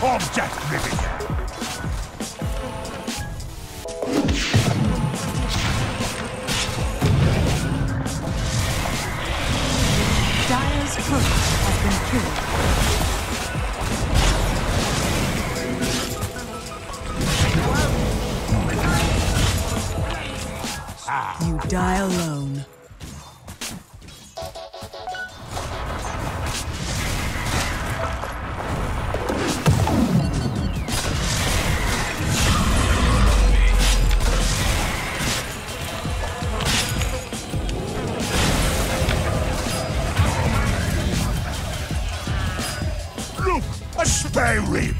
Object riveter. Dire's turret has been killed. You die alone. Look, a spare rib.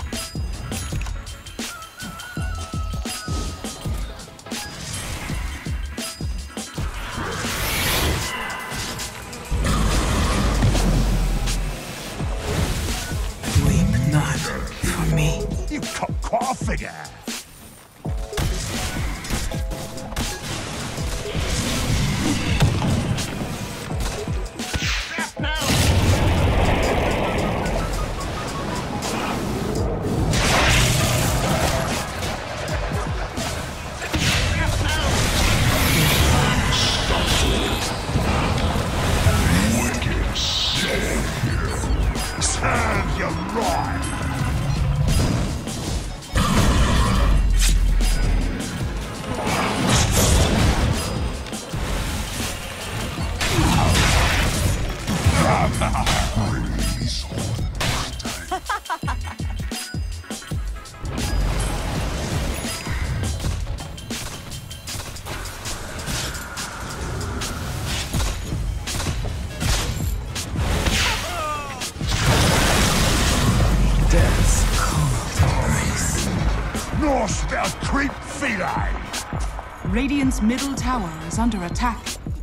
You cut quite a figure. Serve you right. Norse spell creep feline. Radiant's middle tower is under attack.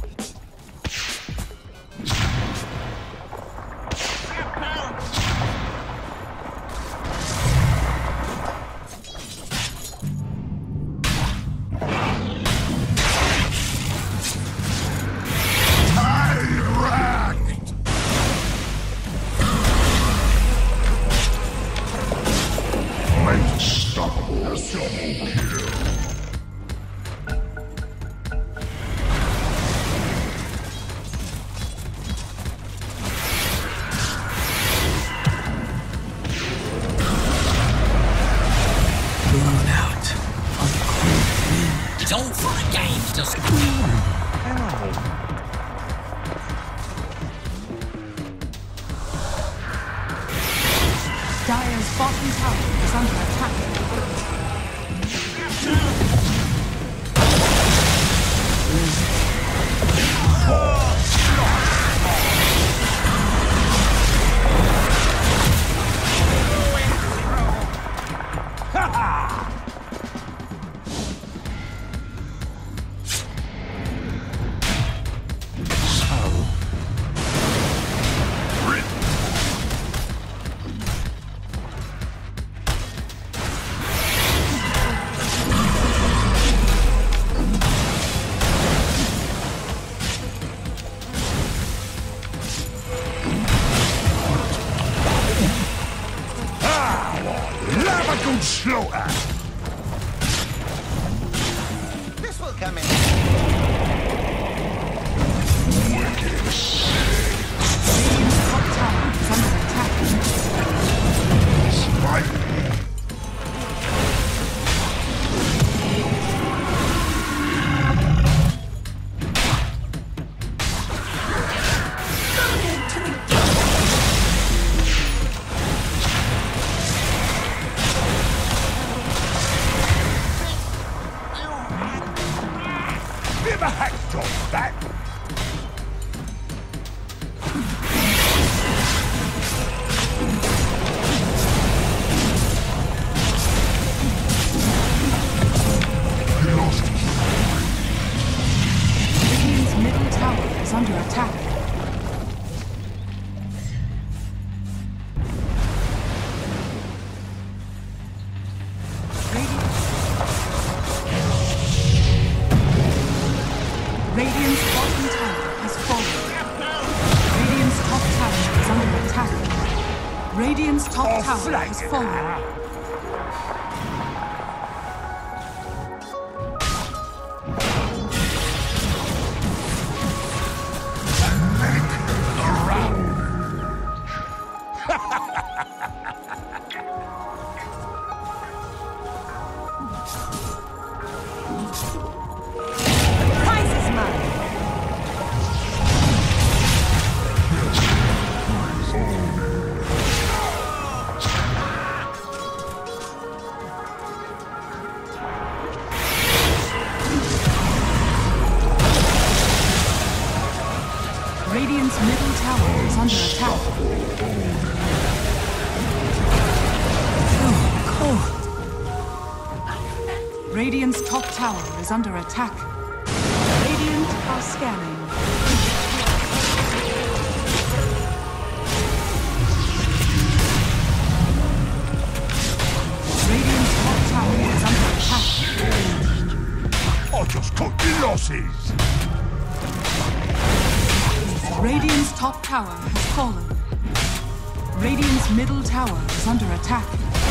It's all for the games to scream. Dire's bottom tower is under attack. Slaughter! This will come in. Wicked sick. Radiant's top tower is under attack. Spike. Radiant's top tower has fallen. Radiant's middle tower is under attack. Oh, cold. Radiant's top tower is under attack. Radiant are scanning. Radiant's top tower is under attack. I just cut the losses. Radiant's top tower has fallen. Radiant's middle tower is under attack.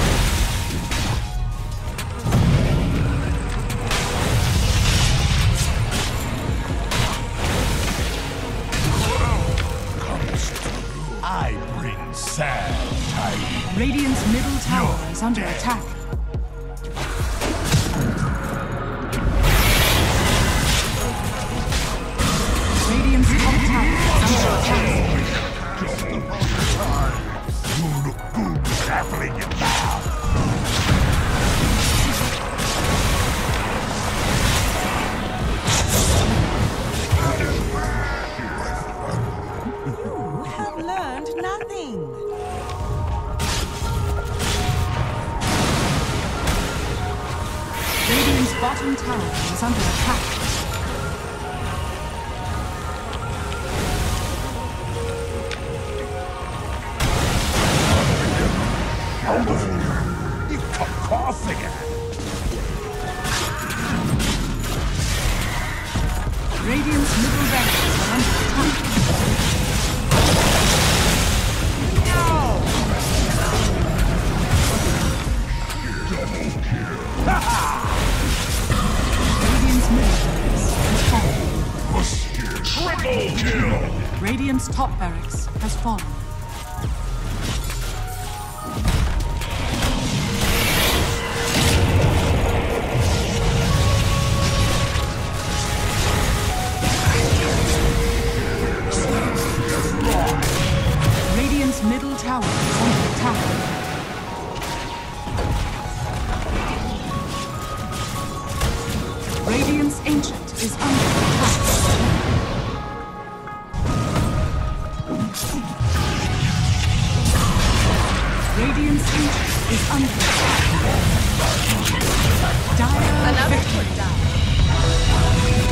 I bring sad tidings. Radiant's middle tower is under attack. Radiant's top tower is under attack. You look good traveling your mouth. We have learned nothing. Radiant's bottom tower is under attack. You cut quite a figure. Radiant's middle barracks are under attack. Radiant's middle barracks has fallen. Triple kill. Radiant's top barracks has fallen. Radiant's middle tower is under attack. Radiant's ancient is under attack. Radiant's ancient is under attack. Dire victory.